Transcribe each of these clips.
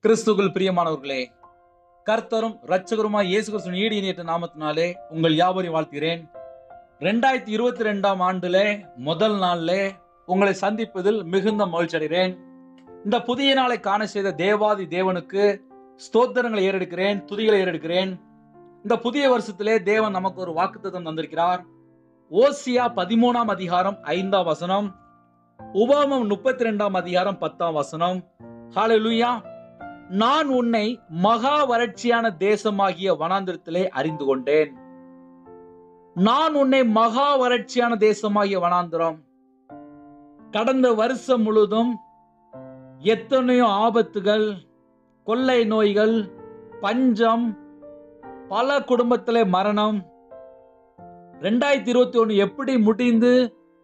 கிறிஸ்துவுக்குள் பிரியமானவர்களே, கர்த்தரும் இரட்சகருமாய் இயேசு கிறிஸ்துவின் ஈடு இணையற்ற நாமத்தினாலே உங்கள் யாவரையும் வாழ்த்துகிறேன். 2022 ஆண்டுல முதல் நாள்ல உங்களை சந்திப்பதில் மிகுந்த மகிழ்ச்சி அடைகிறேன். இந்த புதிய நாளை காண செய்த தேவாதி தேவனுக்கு ஸ்தோத்திரங்களை ஏறெடுக்கிறேன், துதிகளை ஏறெடுக்கிறேன். இந்த புதிய வருஷத்திலே தேவன் நமக்கு ஒரு வாக்குத்தத்தம் தந்திருக்கிறார். ஓசியா 13 அதிகாரம் 5 வசனம், உபாகமம் 32 அதிகாரம் 10 வசனம். ஹல்லேலூயா. நான் உன்னை மகா வறட்சியான தேசமாகிய வனாந்திரத்திலே அறிந்து கொண்டேன். நான் உன்னை மகா வறட்சியான தேசமாகிய வனாந்திரம். கடந்த வருஷம் முழுதும் எத்தனையோ ஆபத்துகள், கொள்ளை நோய்கள், பஞ்சம், பல குடும்பத்திலே மரணம். 2021 எப்படி முடிந்து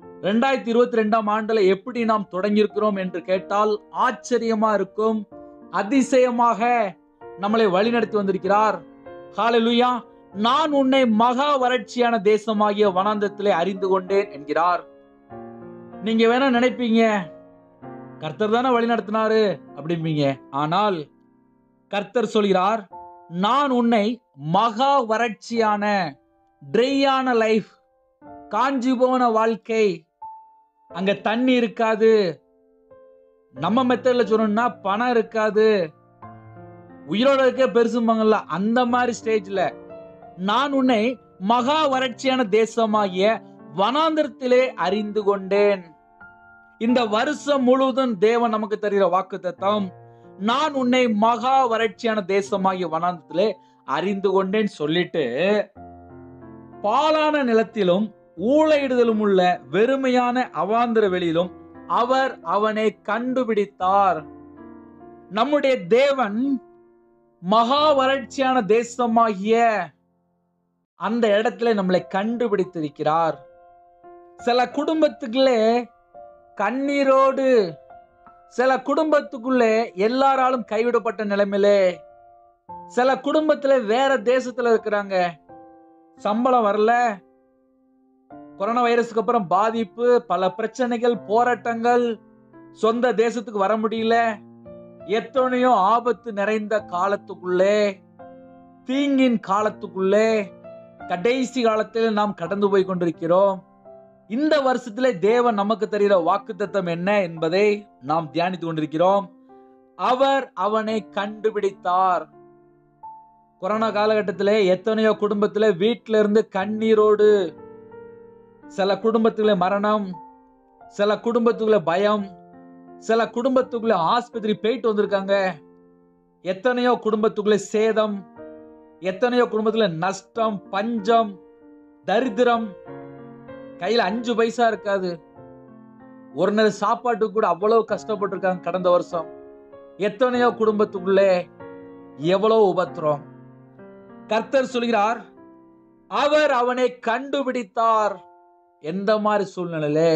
2022 ஆண்டுல எப்படி நாம் தொடங்கியிருக்கிறோம் என்று கேட்டால் ஆச்சரியமா இருக்கும். அதிசயமாக நம்மளை வழிநடத்தி வந்திருக்கிறார். ஹல்லேலூயா. நான் உன்னை மகா வறட்சியான தேசமாகிய வனாந்தரத்திலே அறிந்து கொண்டேன் என்கிறார். நீங்க வேணா நினைப்பீங்க, கர்த்தர் தானே வழி நடத்தினாரு அப்படிம்பீங்க. ஆனால் கர்த்தர் சொல்கிறார், நான் உன்னை மகா வறட்சியான, ட்ரையான லைஃப், காஞ்சி போன வாழ்க்கை, அங்க தண்ணி இருக்காது, நம்ம மெத்தட்ல சொல்லணும்னா பணம் இருக்காது, உயிரோட இருக்க பெருசும்பாங்கல்ல, அந்த மாதிரி ஸ்டேஜ்ல நான் உன்னை மகா வறட்சியான தேசமாகிய வனாந்திரத்திலே அறிந்து கொண்டேன். இந்த வருஷம் முழுவதும் தேவன் நமக்கு தருகிற வாக்குத்தத்தம், நான் உன்னை மகா வறட்சியான தேசமாகிய வனாந்திரத்திலே அறிந்து கொண்டேன் சொல்லிட்டு, பாலான நிலத்திலும் ஊளையிடுதலும் உள்ள வெறுமையான அவாந்தர வெளியிலும் அவர் அவனை கண்டுபிடித்தார். நம்முடைய தேவன் மகா வறட்சியான தேசமாகிய அந்த இடத்துல நம்மளை கண்டுபிடித்திருக்கிறார். சில குடும்பத்துக்குள்ளே கண்ணீரோடு, சில குடும்பத்துக்குள்ளே எல்லாராலும் கைவிடப்பட்ட நிலைமையிலே, சில குடும்பத்துல வேற தேசத்துல இருக்கிறாங்க, சம்பளம் வரல, கொரோனா வைரஸுக்கு அப்புறம் பாதிப்பு, பல பிரச்சனைகள், போராட்டங்கள், சொந்த தேசத்துக்கு வர முடியல, எத்தனையோ ஆபத்து நிறைந்த காலத்துக்குள்ளே, தீங்கின் காலத்துக்குள்ளே, கடைசி காலத்தில் நாம் கடந்து போய் கொண்டிருக்கிறோம். இந்த வருஷத்திலே தேவன் நமக்கு தருகிற வாக்குத்தத்தம் என்ன என்பதை நாம் தியானித்து கொண்டிருக்கிறோம். அவர் அவனை கண்டுபிடித்தார். கொரோனா காலகட்டத்திலே எத்தனையோ குடும்பத்திலே வீட்டில இருந்து கண்ணீரோடு, சில குடும்பத்துக்குள்ள மரணம், சில குடும்பத்துக்குள்ள பயம், சில குடும்பத்துக்குள்ள ஆஸ்பத்திரி போயிட்டு வந்திருக்காங்க, எத்தனையோ குடும்பத்துக்குள்ள சேதம், எத்தனையோ குடும்பத்துல நஷ்டம், பஞ்சம், தரித்திரம், கையில 5 பைசா இருக்காது, ஒரு நேரம் சாப்பாட்டுக்கு கூட அவ்வளவு கஷ்டப்பட்டு இருக்காங்க கடந்த வருஷம். எத்தனையோ குடும்பத்துக்குள்ளே எவ்வளவு உபத்திரம். கர்த்தர் சொல்கிறார், அவர் அவனை கண்டுபிடித்தார். எந்த மாதிரி சூழ்நிலையிலே?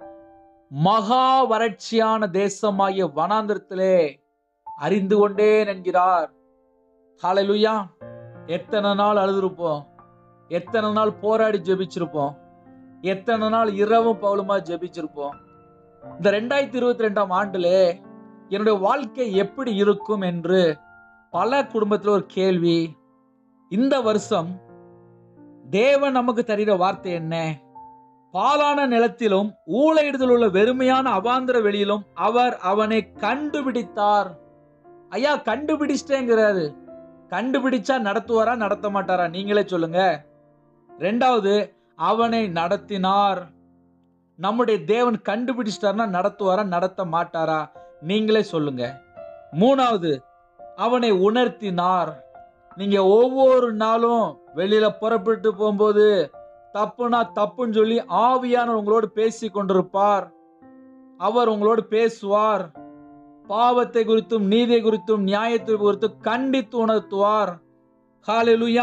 மகா வறட்சியான தேசமாகிய வனாந்திரத்திலே அறிந்து கொண்டேன் என்கிறார். ஹல்லேலூயா. எத்தனை நாள் அழுதுருப்போம், எத்தனை நாள் போராடி ஜெபிச்சிருப்போம், எத்தனை நாள் இரவும் பகலுமா ஜெபிச்சிருப்போம். இந்த 2022 ஆண்டுல என்னுடைய வாழ்க்கை எப்படி இருக்கும் என்று பல குடும்பத்தில் ஒரு கேள்வி. இந்த வருஷம் தேவன் நமக்கு தருகிற வார்த்தை என்ன? பாலான நிலத்திலும் ஊளையிடுதல் உள்ள வெறுமையான அவாந்தர வெளியிலும் அவர் அவனை கண்டுபிடித்தார். ஐயா, கண்டுபிடிச்சிட்டேங்கிறாரு. கண்டுபிடிச்சா நடத்துவாரா நடத்த மாட்டாரா? நீங்களே சொல்லுங்க. ரெண்டாவது, அவனை நடத்தினார். நம்முடைய தேவன் கண்டுபிடிச்சிட்டார்னா நடத்துவாரா நடத்த மாட்டாரா? நீங்களே சொல்லுங்க. மூணாவது, அவனை உணர்த்தினார். நீங்க ஒவ்வொரு நாளும் வெளியில புறப்பட்டு போகும்போது தப்புனா தப்புன்னு சொல்லி ஆவியானவர் உங்களோடு பேசி கொண்டிருப்பார். அவர் உங்களோடு பேசுவார். பாவத்தை குறித்தும் நீதியை குறித்தும் நியாயத்தை குறித்தும் கண்டித்து உணர்த்துவார். ஹல்லேலூயா.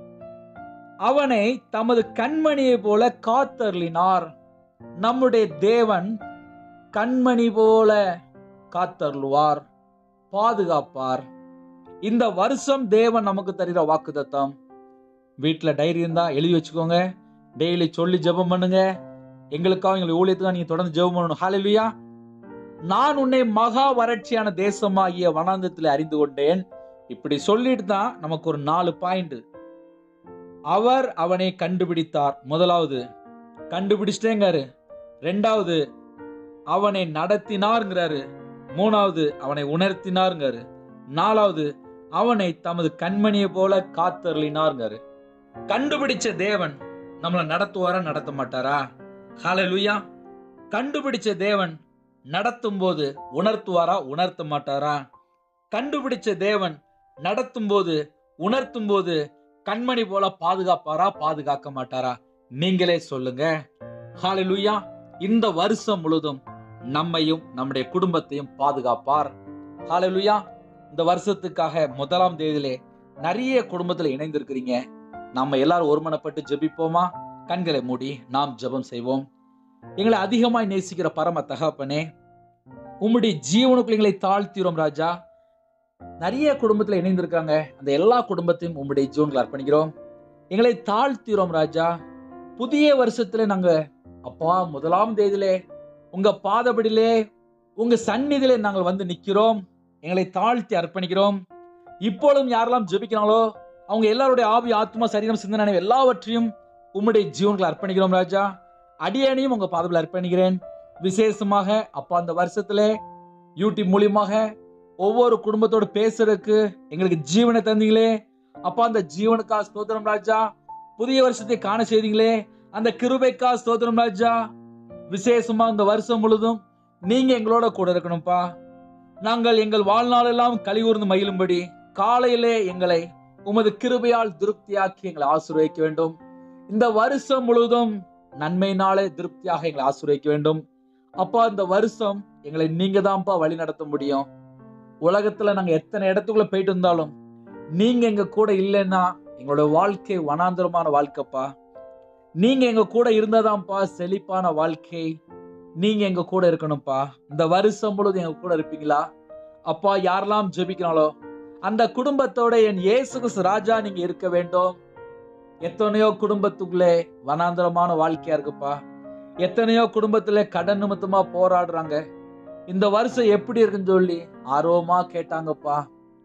அவனை தமது கண்மணியை போல காத்தருளினார். நம்முடைய தேவன் கண்மணி போல காத்தருளுவார், பாதுகாப்பார். இந்த வருஷம் தேவன் நமக்கு தருகிற வாக்குத்தத்தம். வீட்டுல டைரி இருந்தா எழுதி வச்சுக்கோங்க. டெய்லி சொல்லி ஜெபம் பண்ணுங்க. எங்களுக்காக, எங்களுடைய ஊழியத்துக்காக நீங்க தொடர்ந்து ஜெபம் பண்ணணும். ஹல்லேலூயா. நான் உன்னை மகா வறட்சியான தேசமாகிய வனாந்தரத்தில் அறிந்து கொண்டேன். இப்படி சொல்லிட்டு தான் நமக்கு ஒரு 4 பாயிண்ட். அவர் அவனை கண்டுபிடித்தார். முதலாவது கண்டுபிடிச்சிட்டேங்கிறாரு. ரெண்டாவது அவனை நடத்தினார்ங்கிறாரு. மூணாவது அவனை உணர்த்தினார்ங்கிறாரு. நாலாவது அவனை தமது கண்மணியை போல காத்தருளினார்ங்கிறாரு. கண்டுபிடிச்ச தேவன் நம்மளை நடத்துவாரா நடத்த மாட்டாரா? ஹல்லேலூயா. கண்டுபிடிச்ச தேவன் நடத்தும் போது உணர்த்துவாரா உணர்த்த மாட்டாரா? கண்டுபிடிச்ச தேவன் நடத்தும் போது உணர்த்தும் போது கண்மணி போல பாதுகாப்பாரா பாதுகாக்க மாட்டாரா? நீங்களே சொல்லுங்க. ஹல்லேலூயா. இந்த வருஷம் முழுதும் நம்மையும் நம்முடைய குடும்பத்தையும் பாதுகாப்பார். ஹல்லேலூயா. இந்த வருஷத்துக்காக 1ஆம் தேதியிலே நிறைய குடும்பத்தில் இணைந்திருக்கிறீங்க. நம்ம எல்லாரும் ஒருமனப்பட்டு ஜெபிப்போமா? கண்களை மூடி நாம் ஜெபம் செய்வோம். எங்களை அதிகமாய் நேசிக்கிற பரம தகப்பனே, உம்முடைய ஜீவனுக்குள் எங்களை தாழ்த்திரோம் ராஜா. நிறைய குடும்பத்தில் இணைந்திருக்காங்க. அந்த எல்லா குடும்பத்தையும் உம்முடைய ஜீவனுக்குள் அர்ப்பணிக்கிறோம். எங்களை தாழ்த்திரோம் ராஜா. புதிய வருஷத்துல நாங்க அப்பா 1ஆம் தேதியிலே உங்க பாதபடியிலே உங்க சந்நிதியிலே நாங்கள் வந்து நிக்கிறோம். எங்களை தாழ்த்தி அர்ப்பணிக்கிறோம். இப்பொழுதும் யாரெல்லாம் ஜெபிக்கிறாங்களோ அவங்க எல்லாருடைய ஆவி, ஆத்மா, சரீரம், சிந்தனை எல்லாவற்றையும் உம்முடைய ஜீவனுக்குள் அர்ப்பணிக்கிறோம் ராஜா. அடியேனையும் உங்க பாதத்தில் அர்ப்பணிக்கிறேன். விசேஷமாக அப்பா அந்த வருஷத்துல யூடியூப் மூலியமாக ஒவ்வொரு குடும்பத்தோடு பேசுறதுக்கு எங்களுக்கு ஜீவனை தந்தீங்களே அப்பா, அந்த ஜீவனுக்கா ஸ்தோத்திரம் ராஜா. புதிய வருஷத்தை காண செய்தீங்களே அந்த கிருபைக்கா ஸ்தோத்திரம் ராஜா. விசேஷமா இந்த வருஷம் முழுதும் நீங்க எங்களோட கூட இருக்கணும்ப்பா. நாங்கள் எங்கள் வாழ்நாள் எல்லாம் கலிகூர்ந்து மகிழும்படி காலையிலே எங்களை உமது கிருபையால் திருப்தியாக்கி எங்களை ஆசீர்வதிக்க வேண்டும். இந்த வருஷம் முழுவதும் நன்மையினாலே திருப்தியாக எங்களை ஆசீர்வதிக்க வேண்டும் அப்பா. இந்த வருஷம் எங்களை நீங்க தான்ப்பா வழி நடத்த முடியும். உலகத்துல நாங்க எத்தனை இடத்துக்குள்ள போயிட்டு இருந்தாலும் நீங்க எங்க கூட இல்லைன்னா எங்களோட வாழ்க்கை வனாந்தரமான வாழ்க்கைப்பா. நீங்க எங்க கூட இருந்தாதான்ப்பா செழிப்பான வாழ்க்கை. நீங்க எங்க கூட இருக்கணும்ப்பா. இந்த வருஷம் முழுவதும் எங்க கூட இருப்பீங்களா அப்பா? யாரெல்லாம் ஜெபிக்கிறாங்களோ அந்த குடும்பத்தோட என் இயேசு கிறிஸ்து ராஜா நீங்க இருக்க வேண்டும். எத்தனையோ குடும்பத்துக்குள்ளே வனாந்தரமான வாழ்க்கையா இருக்குப்பா. எத்தனையோ குடும்பத்துல கடன் நிமித்தமா போராடுறாங்க. இந்த வருஷம் எப்படி இருக்குன்னு சொல்லி ஆர்வமா கேட்டாங்கப்பா.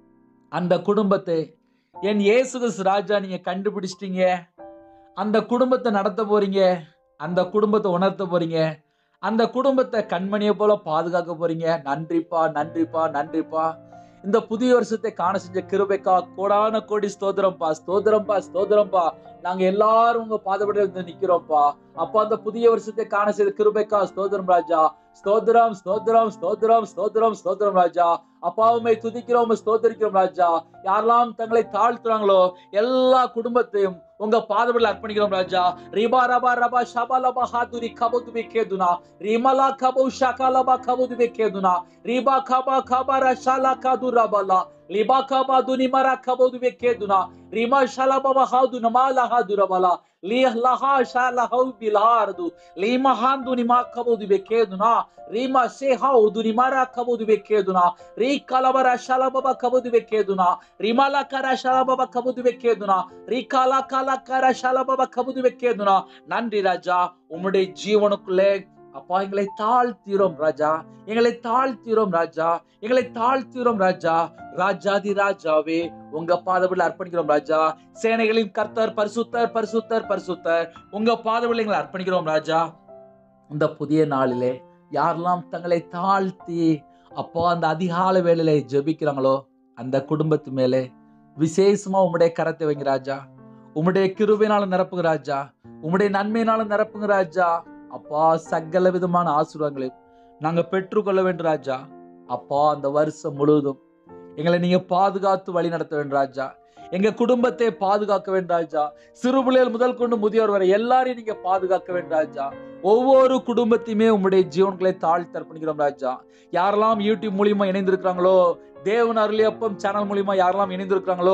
அந்த குடும்பத்தை என் இயேசு கிறிஸ்து ராஜா நீங்க கண்டுபிடிச்சிட்டீங்க. அந்த குடும்பத்தை நடத்த போறீங்க. அந்த குடும்பத்தை உணர்த்த போறீங்க. அந்த குடும்பத்தை கண்மணியை போல பாதுகாக்க போறீங்க. நன்றிப்பா, நன்றிப்பா, நன்றிப்பா. இந்த புதிய வருஷத்தை காண செஞ்ச கிருபைக்கா கோடான கோடி ஸ்தோத்திரம்பா, ஸ்தோத்திரம்பா, ஸ்தோத்திரம்பா. நாங்க எல்லாரும் உங்க பாதபடியில நிக்கிறோம்ப்பா அப்பா. அந்த புதிய வருஷத்தை காண செய்த கிருபைக்கா ஸ்தோத்திரம் ராஜா. ஸ்தோத்திரம், ஸ்தோத்திரம், ஸ்தோத்திரம், ஸ்தோத்திரம், ஸ்தோத்திரம் ராஜா. அப்பாவுமை துதிக்கிறோம், ஸ்தோத்திரிக்கிறோம் ராஜா. யாரெல்லாம் தங்களை தாழ்த்துறாங்களோ எல்லா குடும்பத்தையும் உங்க பாதபடியில் அர்ப்பணிக்கிறோம் ராஜா. ரிபா ரபா ரபா ஷபா லபா ஹாதுரி கபோதுபே கேதுனா ரிமலா கபோ ஷகலபா கபோதுபே கேதுனா ரிபா கபா கபா ரஷாலா கதுரபலா லிபா கபா துனிமரா கபோதுபே கேதுனா ரிமா ஷலபா ஹாதுனா மாலா ஹாதுரபலா லிஹலஹா ஷலஹு பில்ஹார்து லிமஹாந்து நிமா கபோதுபே கேதுனா ரிமா ஷேஹா உதுனிமரா கபோதுபே கேதுனா ரி கலபரா ஷலபா கபோதுபே கேதுனா ரிமலா கரா ஷலபா கபோதுபே கேதுனா ரி கலா கலா கரா ஷலபா கபோதுபே கேதுனா. நன்றி ராஜா. உம்முடைய ஜீவனுக்குள்ளே அப்பா எங்களை தாழ்த்திரோம் ராஜா. எங்களை தாழ்த்திரோம் ராஜா. எங்களை தாழ்த்திரோம் ராஜா. ராஜாதி ராஜாவே உங்க பாதபடியில் அர்ப்பணிக்கிறோம் ராஜா. சேனைகளின் கர்த்தர் பரிசுத்தர், பரிசுத்தர், பரிசுத்தர். உங்க பாதபடியில் எங்களை அர்ப்பணிக்கிறோம் ராஜா. இந்த புதிய நாளிலே யாரெல்லாம் தங்களை தாழ்த்தி அப்பா அந்த அதிகாலை வேளையிலே ஜெபிக்கிறாங்களோ அந்த குடும்பத்து மேலே விசேஷமா உம்முடைய கரத்தை வைங்க ராஜா. உம்முடைய கிருபையினால நிரப்புங்க ராஜா. உம்முடைய நன்மையினால நிரப்புங்க ராஜா. அப்பா சகல விதமான ஆசீர்வாதங்களை நாங்க பெற்றுக்கொள்ள வேண்டும் ராஜா. அப்பா அந்த வருஷம் முழுவதும் எங்களை நீங்க பாதுகாத்து வழி நடத்த வேண்டும் ராஜா. எங்க குடும்பத்தை பாதுகாக்க வேண்டும் ராஜா. சிறு பிள்ளைகள் முதல் கொண்டு முதியோர் வரை எல்லாரையும் நீங்க பாதுகாக்க வேண்டும் ராஜா. ஒவ்வொரு குடும்பத்தையுமே உம்முடைய ஜீவன்களை தாழ்த்தி அர்ப்பணிக்கிறோம் ராஜா. யாரெல்லாம் யூடியூப் மூலியமா இணைந்திருக்கிறாங்களோ, தேவன் அருளியப்பம் சேனல் மூலியமா யாரெல்லாம் இணைந்திருக்கிறாங்களோ,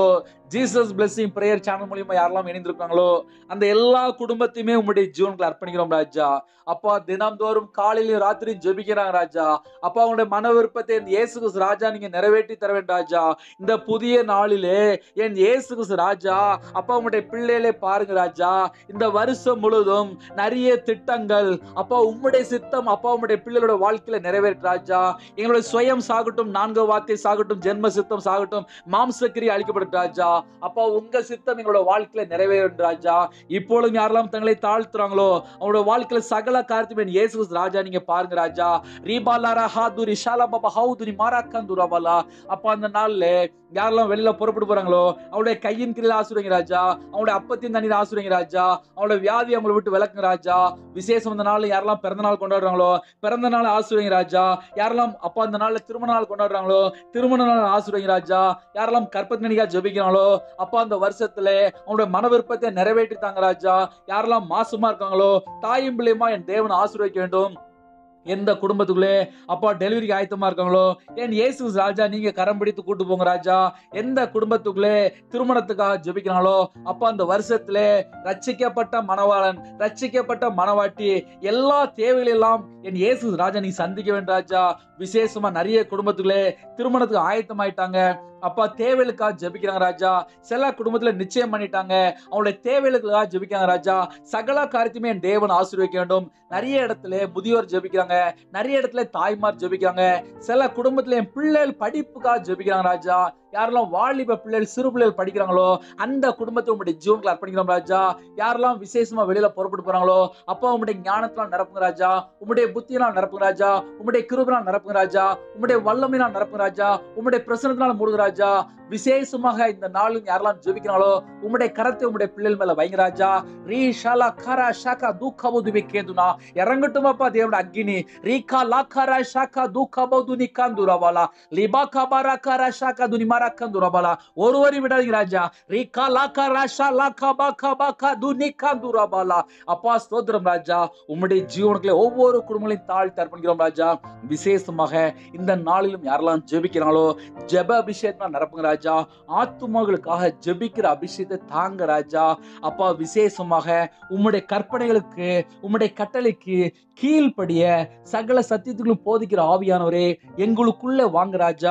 ஜீசஸ் பிளெஸிங் பிரேயர் சேனல் மூலியமா யாரெல்லாம் இணைந்திருக்காங்களோ அந்த எல்லா குடும்பத்தையுமே உங்களுடைய ஜீவனுக்குள்ள அர்ப்பணிக்கிறோம் ராஜா. அப்பா தினம்தோறும் காலையிலும் ராத்திரியும் ஜெபிக்கிறாங்க ராஜா. அப்பா அவங்களுடைய மன விருப்பத்தை என் இயேசு கிறிஸ்து ராஜா நீங்க நிறைவேற்றி தர வேண்டும் ராஜா. இந்த புதிய நாளிலே என் இயேசு கிறிஸ்து ராஜா அப்பா உங்களுடைய பிள்ளைகளே பாருங்க ராஜா. இந்த வருஷம் முழுவதும் நிறைய திட்டங்கள் அப்பா உம்முடைய சித்தம் அப்பா உம்முடைய பிள்ளைகளோட வாழ்க்கையில நிறைவேற்ற ராஜா. எங்களுடைய சுயம் சாகட்டும், 4 வார்த்தை சாகட்டும், ஜென்ம சித்தம் சாகட்டும், மாம்சக்கிரி அழிக்கப்படும் ராஜா. அப்பா உங்க சித்தம் எங்களோட வாழ்க்கையில நிறைவேறும் ராஜா. இப்பொழுதும் யாரெல்லாம் தங்களை தாழ்த்துறாங்களோ அவங்களோட வாழ்க்கையில சகல காரியத்தையும் இயேசு கிறிஸ்து ராஜா நீங்க பாருங்க ராஜா. ரீபாலாரா ஹாதுரி ஷாலபாபா ஹவுதுரி மாராக்கந்துரபாலா. அப்பா அந்த நாள்ல யாரெல்லாம் வெளியில புறப்பட்டு போறாங்களோ அவருடைய கையின் கீழே ஆசுறீங்க ராஜா. அவங்களுடைய அப்பத்தின் தண்ணீர் ஆசுறீங்க ராஜா. அவங்களுடைய வியாதி அவங்களை விட்டு விலக்குங்க ராஜா. விசேஷம் இந்த நாள் யாரெல்லாம் பிறந்த நாள் கொண்டாடுறாங்களோ பிறந்த நாள் ஆசுறீங்க ராஜா. யாரெல்லாம் அப்பா அந்த நாள்ல திருமண நாள் கொண்டாடுறாங்களோ திருமண நாள் ஆசுறீங்க ராஜா. யாரெல்லாம் கற்பத்தினிக்கா ஜெபிக்கிறாங்களோ அப்பா அந்த வருஷத்துல அவங்களுடைய மன விருப்பத்தை நிறைவேற்றி தாங்க ராஜா. யாரெல்லாம் மாசமா இருக்காங்களோ தாயும் பிள்ளையுமா என் தேவன் ஆசீர்வதிக்க வேண்டும். எந்த குடும்பத்துக்குள்ளே அப்பா டெலிவரிக்கு ஆயத்தமா இருக்காங்களோ என் இயேசு ராஜா நீங்க கரம் பிடித்து கூட்டு போங்க ராஜா. எந்த குடும்பத்துக்குள்ளே திருமணத்துக்காக ஜெபிக்கிறாங்களோ அப்பா அந்த வருஷத்துல ரட்சிக்கப்பட்ட மணவாளன் ரட்சிக்கப்பட்ட மணவாட்டி எல்லா தேவைகளெல்லாம் என் இயேசு ராஜா நீ சந்திக்க வேண்டும் ராஜா. விசேஷமா நிறைய குடும்பத்துக்குள்ளே திருமணத்துக்கு ஆயத்தமாயிட்டாங்க அப்பா தேவைகளுக்காக ஜெபிக்கிறாங்க ராஜா. சில குடும்பத்துல நிச்சயம் பண்ணிட்டாங்க அவங்களுடைய தேவைகளுக்காக ஜெபிக்கிறாங்க ராஜா. சகல காரியத்தையுமே என் தேவன் ஆசீர்வதிக்க வேண்டும். நிறைய இடத்துல முதியோர் ஜெபிக்கிறாங்க, நிறைய இடத்துல தாய்மார் ஜெபிக்கிறாங்க. சில குடும்பத்துல என் பிள்ளைகள் படிப்புக்காக ஜெபிக்கிறாங்க ராஜா. யாரெல்லாம் வாலிப பிள்ளைகள் சிறு பிள்ளைகள் படிக்கிறாங்களோ அந்த குடும்பத்தை உங்களுடைய ஜீவனுக்குள்ள அர்ப்பணிக்கிறோம் ராஜா. யாரெல்லாம் விசேஷமா வெளியில புறப்பட்டு போறாங்களோ அப்பா உங்களுடைய ஞானத்தினால் நிரப்புங்க ராஜா. உங்களுடைய புத்தியினால் நிரப்புங்க ராஜா. உங்களுடைய கிருபையினால் நிரப்புங்க ராஜா. உங்களுடைய வல்லமையினால் நிரப்புங்க ராஜா. உங்களுடைய பிரசன்னத்தினால் மூடுங்க ராஜா. விசேஷமாக இந்த நாளும் யாரெல்லாம் ஜெபிக்கிறாங்களோ உங்களுடைய கரத்தை உங்களுடைய பிள்ளைகள் மேல வைங்க ராஜா. ரீஷாலா கரா ஷாகா தூக்கபோதுவே கேதுனா இறங்கட்டும் அப்பா தேவனுடைய அக்கினி. ரீகா லாகரா ஷாகா தூக்கபோதுனி காந்துரவாலா லிபா கபாரா கரா ஷாகா துனி மாரக்கந்துரவாலா. ஒருவரை விடாதீங்க ராஜா. ரீகா லாகரா ஷா லாகபா கபா துனி காந்துரவாலா. அப்பா ஸ்தோத்திரம் ராஜா. உம்முடைய ஜீவனுக்குள்ள ஒவ்வொரு குடும்பங்களையும் தாழ்த்தி அர்ப்பணிக்கிறோம் ராஜா. விசேஷமாக இந்த நாளிலும் யாரெல்லாம் ஜெபிக்கிறாங்களோ ஜெப அபிஷேகம் நிரப்புங்க ராஜா. ஆத்துமாக்களுக்காக ஜெபிக்கிற அபிஷேகத்தை தாங்க ராஜா. அப்பா விசேஷமாக உம்முடைய கற்பனைகளுக்கு உம்முடைய கட்டளைக்கு கீழ்ப்படிய சகல சத்தியத்துக்குள்ளும் போதிக்கிற ஆவியானவரே எங்களுக்குள்ள வாங்க ராஜா.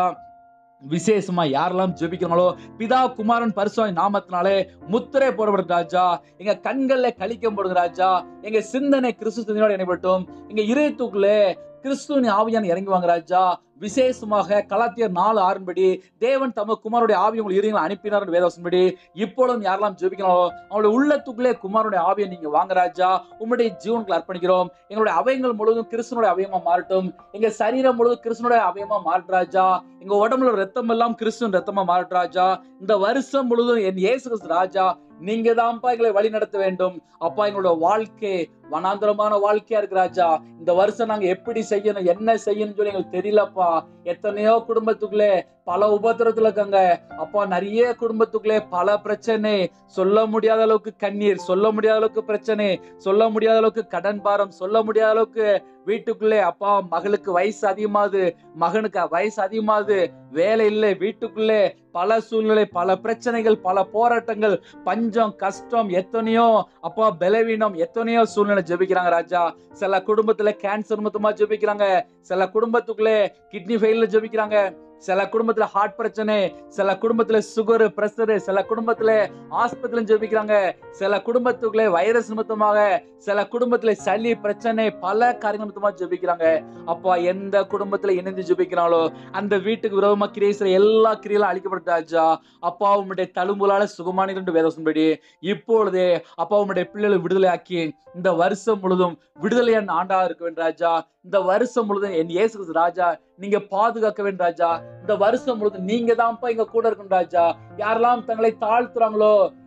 விசேஷமா யாரெல்லாம் ஜெபிக்கிறாங்களோ பிதா குமாரன் பரிசுத்த நாமத்தினாலே முத்திரை போடப்படுது ராஜா. எங்க கண்கள்ல கழிக்கம் போடுங்க ராஜா. எங்க சிந்தனை கிறிஸ்து சிந்தனையோட இணைப்பட்டும். எங்க இதயத்துக்குள்ளே கிறிஸ்துவின் ஆவியான இறங்கி வாங்க ராஜா. விசேஷமாக கலாத்தியர் 4:6 தேவன் தமது குமாரனுடைய ஆவியை உங்கள் இதயங்களை அனுப்பினார் வேதவசன்படி இப்பொழுதும் யாரெல்லாம் ஜெபிக்கிறாங்களோ அவங்களுடைய உள்ளத்துக்குள்ளே குமாரனுடைய ஆவியை நீங்க வாங்க ராஜா. உம்முடைய ஜீவனுக்குள்ள அர்ப்பணிக்கிறோம். எங்களுடைய அவயங்கள் முழுவதும் கிறிஸ்துனுடைய அவயமா மாறட்டும். எங்க சரீரம் முழுவதும் கிறிஸ்துனுடைய அவயமா மாறட்டும் ராஜா. எங்க உடம்புல ரத்தம் எல்லாம் கிறிஸ்துவின் ரத்தமா மாறட்டும் ராஜா. இந்த வருஷம் முழுவதும் என் இயேசு கிறிஸ்து ராஜா நீங்க தான்ப்பா எங்களை வழி நடத்த வேண்டும். அப்பா எங்களோட வாழ்க்கை வனாந்தரமான வாழ்க்கையா இருக்கு ராஜா. இந்த வருஷம் நாங்க எப்படி செய்யணும் என்ன செய்யணும்னு சொல்லி எங்களுக்கு தெரியலப்பா. எத்தனையோ குடும்பத்துக்குள்ளே பல உபத்திரத்துல இருக்காங்க அப்பா. நிறைய குடும்பத்துக்குள்ளே பல பிரச்சனை, சொல்ல முடியாத அளவுக்கு கண்ணீர், சொல்ல முடியாத அளவுக்கு பிரச்சனை, சொல்ல முடியாத அளவுக்கு கடன் பாரம், சொல்ல முடியாத அளவுக்கு வீட்டுக்குள்ளே அப்பா மகளுக்கு வயசு அதிகமாகுது, மகனுக்கு வயசு அதிகமாகுது, வேலை இல்லை, வீட்டுக்குள்ளே பல சூழ்நிலை, பல பிரச்சனைகள், பல போராட்டங்கள், பஞ்சம், கஷ்டம், எத்தனையோ அப்பா பலவீனம், எத்தனையோ சூழ்நிலை ஜெபிக்கிறாங்க ராஜா. சில குடும்பத்துல கேன்சர் மொத்தமா ஜெபிக்கிறாங்க. சில குடும்பத்துக்குள்ளே கிட்னி ஃபெயில்ல ஜெபிக்கிறாங்க. சில குடும்பத்துல ஹார்ட் பிரச்சனை, சில குடும்பத்துல சுகர் பிரஷர், சில குடும்பத்துல ஆஸ்பத்திரியில ஜெபிக்கிறாங்க. சில குடும்பத்துக்குள்ளே வைரஸ் நிமித்தமாக, சில குடும்பத்துல சளி பிரச்சனை, பல காரியங்கள் நிமித்தமா ஜெபிக்கிறாங்க. அப்பா எந்த குடும்பத்துல இணைந்து ஜெபிக்கிறாங்களோ அந்த வீட்டுக்கு விரோதமா கிரியை செய்ற எல்லா கிரியெல்லாம் அழிக்கப்படுதாச்சா. அப்பா உம்முடைய தழும்புகளால சுகமானீர்கள் வேதவசன்படி இப்பொழுதே அப்பா உம்முடைய பிள்ளைகளை விடுதலை ஆக்கி இந்த வருஷம் முழுதும் விடுதலையான ஆண்டா இருக்க வேண்டும் ராஜா. இந்த வருஷம் முழுதும் என் இயேசு கிறிஸ்து ராஜா நீங்க பாதுகாக்க வேண்டும் ராஜா. இந்த வருஷம் முழுதும் நீங்க தான்ப்பா எங்க கூட இருக்கணும் ராஜா. யாரெல்லாம் தங்களை தாழ்த்துறாங்களோ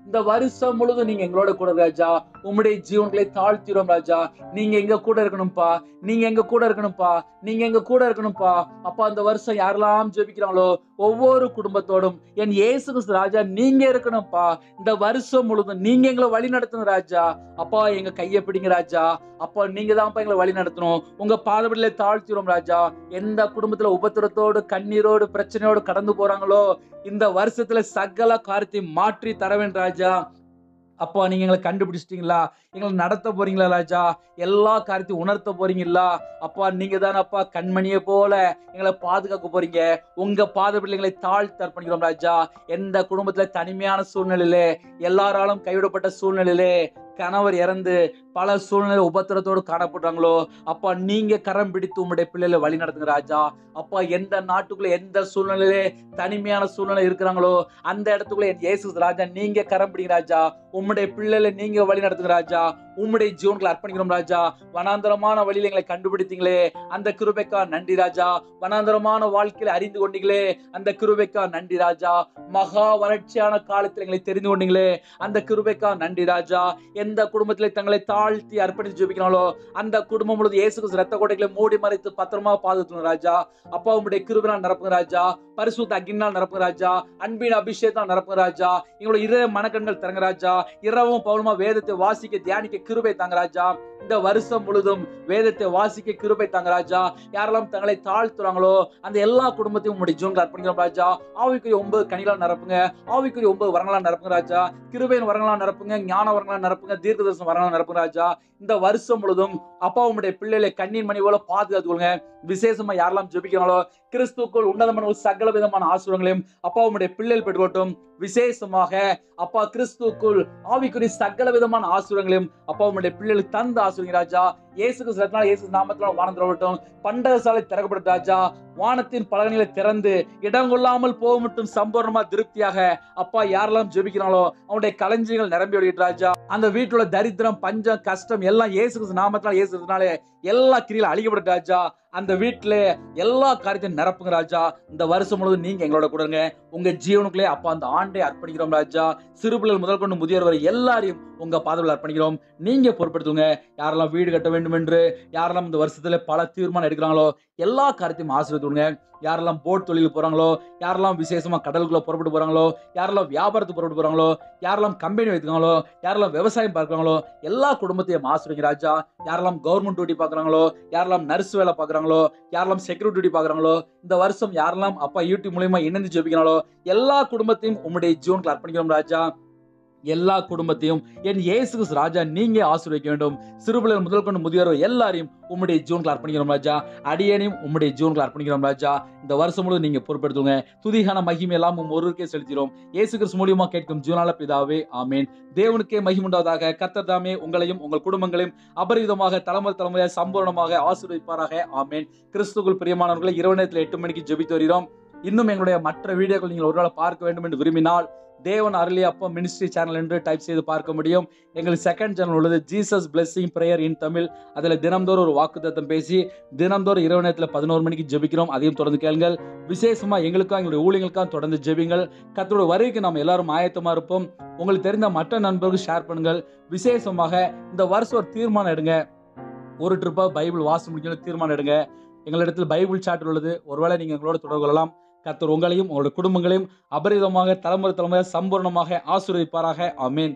இந்த வருஷம் முழுதும் நீங்க எங்களோட கூட ராஜா. உம்முடைய ஜீவன்களை தாழ்த்திரோம் ராஜா. நீங்க எங்க கூட இருக்கணும்பா, நீங்க எங்க கூட இருக்கணும்பா, நீங்க எங்க கூட இருக்கணும்பா. அப்பா இந்த வருஷம் யாரெல்லாம் ஜெபிக்கிறாங்களோ ஒவ்வொரு குடும்பத்தோடும் என் இயேசு கிறிஸ்து ராஜா நீங்க இருக்கணும்பா. இந்த வருஷம் முழுதும் நீங்க எங்களை வழி நடத்தணும் ராஜா. அப்பா எங்க கையை பிடிங்க ராஜா. அப்பா நீங்க தான்ப்பா எங்களை வழி நடத்தணும். உங்க பாதபடியில தாழ்த்திரோம் ராஜா. எந்த குடும்பத்துல உபத்திரத்தோடு கண்ணீரோடு பிரச்சனையோடு கடந்து போறாங்களோ இந்த வருஷத்துல சகல காரியத்தை மாற்றி தரவேன் ராஜா. அப்பா நீங்க எங்களை கண்டுபிடிச்சிட்டீங்களா, எங்களை நடத்த போறீங்களா ராஜா, எல்லா காரியத்தையும் உணர்த்த போறீங்களா. அப்பா நீங்க தானே அப்பா கண்மணியை போல எங்களை பாதுகாக்க போறீங்க. உங்க பாதபடியில் எங்களை தாழ்த்தி அர்ப்பணிக்கிறோம் ராஜா. எந்த குடும்பத்துல தனிமையான சூழ்நிலையிலே, எல்லாராலும் கைவிடப்பட்ட சூழ்நிலையிலே, கணவர் இறந்து பல சூழ்நிலை உபத்திரத்தோடு காணப்படுறாங்களோ அப்பா நீங்க கரம் பிடித்து உங்களுடைய பிள்ளைகளை வழி நடத்துங்க ராஜா. அப்பா எந்த நாட்டுக்குள்ள எந்த சூழ்நிலையிலே தனிமையான சூழ்நிலை இருக்கிறாங்களோ அந்த இடத்துக்குள்ள என் இயேசு ராஜா நீங்க கரம் பிடிங்க ராஜா. உம்முடைய பிள்ளைகளை நீங்க வழி நடத்துங்க ராஜா. உம்முடைய ஜீவன்களை அர்ப்பணிக்கிறோம் ராஜா. வனாந்தரமான வழியில எங்களை கண்டுபிடித்தீங்களே அந்த கிருபைக்கா நன்றி ராஜா. வனாந்தரமான வாழ்க்கையில அறிந்து கொண்டீங்களே அந்த கிருபைக்கா நன்றி ராஜா. மகா வறட்சியான காலத்தில் எங்களை தெரிந்து கொண்டீங்களே அந்த கிருபைக்கா நன்றி ராஜா. எந்த குடும்பத்திலே தங்களை தாழ்த்தி அர்ப்பணித்து ஜெபிக்கிறாங்களோ அந்த குடும்பம் முழுவதும் இயேசு கிறிஸ்து ரத்த கோட்டைகளை மூடி மறைத்து பத்திரமா பாதுகாக்கணும் ராஜா. அப்பா உம்முடைய கிருபையால் நிரப்புங்க ராஜா. பரிசுத்த அக்கினால் நிரப்புங்க ராஜா. அன்பின் அபிஷேகத்தால் நிரப்புங்க ராஜா. எங்களுடைய இதய மனக்கண்கள் தரங்க ராஜா. இரவும் பவுலுமா வேதத்தை வாசிக்க தியானிக்க கிருபை தாங்க ராஜா. இந்த வருஷம் முழுதும் வேதத்தை வாசிக்க கிருபை தாங்க ராஜா. யாரெல்லாம் தங்களை தாழ்த்துறாங்களோ அந்த எல்லா குடும்பத்தையும் உங்களுடைய ஜீவன்களை அர்ப்பணிக்கிறோம் ராஜா. ஆவிக்குரிய 9 கனிகளால் நிரப்புங்க. ஆவிக்குரிய 9 வரங்களால் நிரப்புங்க ராஜா. கிருபையின் வரங்களால் நிரப்புங்க. ஞான வரங்களால் நிரப்புங்க. தீர்க்க தரிசன வரங்களால் நிரப்புங்க ராஜா. இந்த வருஷம் முழுதும் அப்பா உம்முடைய பிள்ளைகளை கண்ணீர் மணி போல பாதுகாத்துக்கொள்ளுங்க. விசேஷமா யாரெல்லாம் ஜெபிக்கிறாங்களோ கிறிஸ்துக்குள் உன்னதமான சகல விதமான ஆசீர்வாதங்களையும் அப்பா உம்முடைய பிள்ளைகள் பெற்றுக்கொள்ளட்டும். விசேஷமாக அப்பா கிறிஸ்துக்குள் ஆவிக்குரிய சகல விதமான ஆசீர்வாதங்களையும் அப்பா உம்முடைய பிள்ளைகளுக்கு தந்து ஆசீர்வதிங்க ராஜா. இயேசு கிறிஸ்துவினால் இயேசு நாமத்தினால் வானம் திறக்கட்டும். பண்டகசாலை திறக்கப்படும் ராஜா. வானத்தின் பலகணிகளை திறந்து இடம் கொள்ளாமல் போக மட்டும் சம்பூர்ணமா திருப்தியாக அப்பா யாரெல்லாம் ஜெபிக்கிறாங்களோ அவனுடைய களஞ்சியங்கள் நிரம்பி ஒழிக்கிட்டு ராஜா. அந்த வீட்டுல தரித்திரம் பஞ்சம் கஷ்டம் எல்லாம் இயேசு கிறிஸ்து நாமத்தினால் இயேசு கிறிஸ்துவினாலே எல்லா கிரியிலும் அழிக்கப்படும் ராஜா. அந்த வீட்டுல எல்லா காரியத்தையும் நிரப்புங்க ராஜா. இந்த வருஷம் முழுவதும் நீங்க எங்களோட கூடங்க. உங்க ஜீவனுக்குள்ளே அப்பா அந்த ஆண்டை அர்ப்பணிக்கிறோம் ராஜா. சிறு பிள்ளைகள் முதல் கொண்டு முதியோர் வரை எல்லாரையும் உங்க பாதத்தில் அர்ப்பணிக்கிறோம். நீங்க பொறுப்படுத்துங்க. யாரெல்லாம் வீடு கட்ட வேண்டும் என்று யாரெல்லாம் இந்த வருஷத்துல பல தீர்மானம் எடுக்கிறாங்களோ எல்லா காரியத்தையும் ஆசீர்வதிங்க. யாரெல்லாம் போட் தொழிலுக்கு போறாங்களோ, யாரெல்லாம் விசேஷமா கடலுக்குள்ள புறப்பட்டு போறாங்களோ, யாரெல்லாம் வியாபாரத்துக்கு புறப்பட்டு போறாங்களோ, யாரெல்லாம் கம்பெனி வைத்துக்காங்களோ, யாரெல்லாம் விவசாயம் பார்க்கறாங்களோ எல்லா குடும்பத்தையும் ஆசீர்வதிங்க ராஜா. யாரெல்லாம் கவர்மெண்ட் டியூட்டி பாக்குறாங்களோ, யாரெல்லாம் நர்ஸ் வேலை பாக்குறாங்களோ, யாரெல்லாம் செக்யூரிட்டி டியூட்டி பாக்குறாங்களோ, இந்த வருஷம் யாரெல்லாம் அப்பா யூடியூப் மூலமா இணைந்து ஜெபிக்கிறாங்களோ எல்லா குடும்பத்தையும் உம்முடைய ஜீவனுக்கு அர்ப்பணிக்கிறோம் ராஜா. எல்லா குடும்பத்தையும் என் இயேசு கிறிஸ்து ராஜா நீங்க ஆசீர்வதிக்க வேண்டும். சிறுபிள்ளைகள் முதல் கொண்டு முதியோர் எல்லாரையும் உம்முடைய ஜீவனுக்கு அர்ப்பணிக்கிறோம் ராஜா. அடியேனையும் உம்முடைய ஜீவனுக்கு அர்ப்பணிக்கிறோம் ராஜா. இந்த வருஷம் முழுவதும் நீங்க பொறுப்பெடுத்துங்க. துதிகான மகிமை எல்லாம் ஒருவருக்கே செலுத்தினோம். இயேசு கிறிஸ்து மூலியமா கேட்கும் ஜீவனால பிதாவே ஆமேன். தேவனுக்கே மகிமை உண்டாவதாக. கர்த்தர் தாமே உங்களையும் உங்கள் குடும்பங்களையும் அபரிதமாக தலைமுறை தலைமுறையாக சம்பூர்ணமாக ஆசீர்வதிப்பாராக ஆமேன். கிறிஸ்துக்குள் பிரியமானவர்களை இரவு நேரத்தில் 8 மணிக்கு ஜெபித்து வருகிறோம். இன்னும் எங்களுடைய மற்ற வீடியோக்கள் நீங்கள் ஒருவேளை பார்க்க வேண்டும் என்று விரும்பினால் தேவன் அருளிய அப்பா மினிஸ்ட்ரி சேனல் என்று டைப் செய்து பார்க்க முடியும். எங்களுக்கு செகண்ட் சேனல் உள்ளது, Jesus blessing prayer in Tamil. அதில் தினம்தோறும் ஒரு வாக்குத்தத்தம் பேசி தினம்தோறும் இரவு நேரத்தில் 11 மணிக்கு ஜெபிக்கிறோம். அதையும் தொடர்ந்து கேளுங்கள். விசேஷமா எங்களுக்காக எங்களுடைய ஊழியர்களுக்காக தொடர்ந்து ஜெபிங்கள். கர்த்தருடைய வருகைக்கு நாம் எல்லாரும் ஆயத்தமா இருப்போம். உங்களுக்கு தெரிந்த மற்ற நண்பர்களுக்கு ஷேர் பண்ணுங்கள். விசேஷமாக இந்த வருஷம் ஒரு தீர்மானம் எடுங்க. ஒரு ட்ரிப்பா பைபிள் வாசி முடிக்கணும் தீர்மானம் எடுங்க. எங்களிடத்தில் பைபிள் சாட் உள்ளது. ஒருவேளை நீங்க எங்களோட தொடர்பு கொள்ளலாம். கர்த்தர் உங்களையும் உங்களுடைய குடும்பங்களையும் அபரிதமாக தலைமுறை தலைமுறையாக சம்பூர்ணமாக ஆசீர்வதிப்பாராக ஆமென்.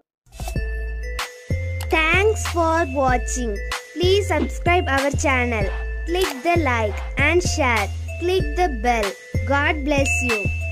Thanks for watching. Please subscribe our channel. Click the like and share. Click the bell. God bless you.